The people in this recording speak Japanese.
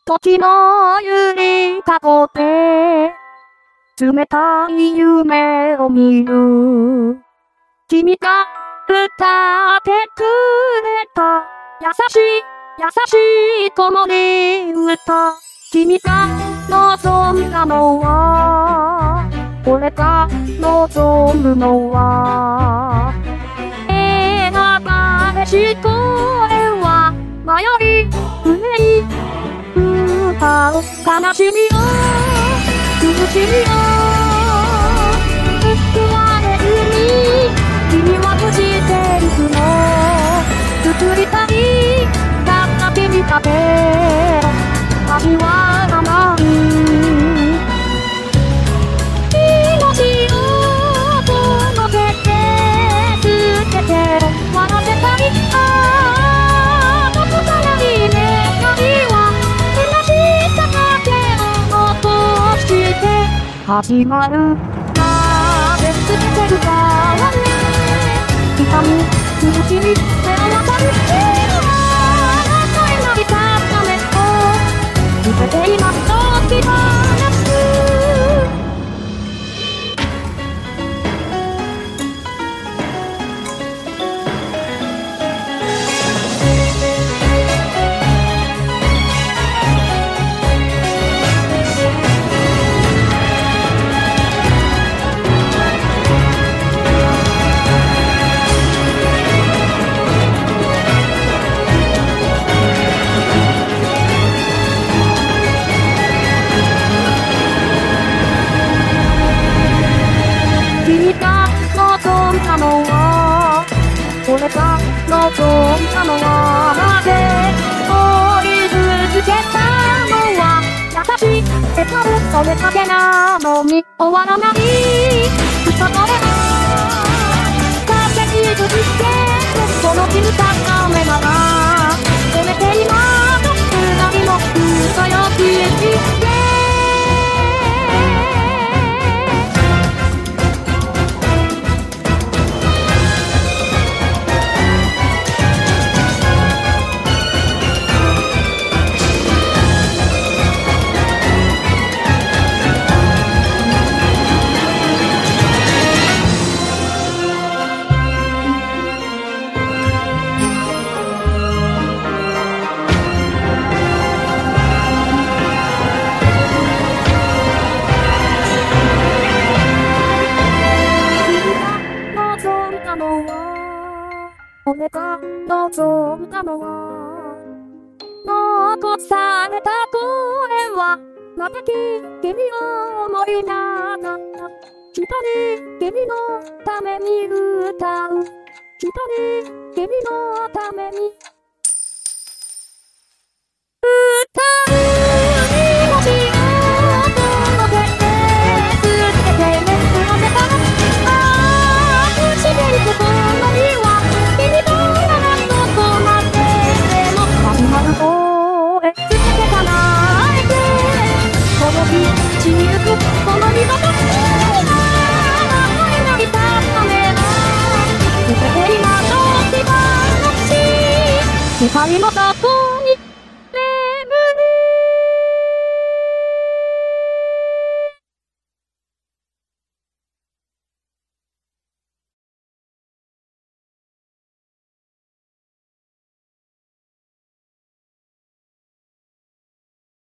時のゆりかごで冷たい夢を見る。君が歌ってくれた優しい子守歌。君が望んだのは、俺が望むのは、選ばれし声は迷い船に歌う悲しみを苦しみを救われずに君は無事でいくの。作りたいたった君だけ味わわない命を届けて捨てて笑ってたい。ああどこからいね旅は虚しさだけを落として始まる。なぜ捨ててるかはね痛み苦しみ背負わさる今とき話す。俺が望んだのはなぜ追い続けたのは優しい笑顔それだけなのに終わらないそれが風にぶつけこの君高めならせめて今の二人の嘘よ消えて俺が望んだのは残された声はまた君を思いながら一人君のために歌う一人君のために歌う光の里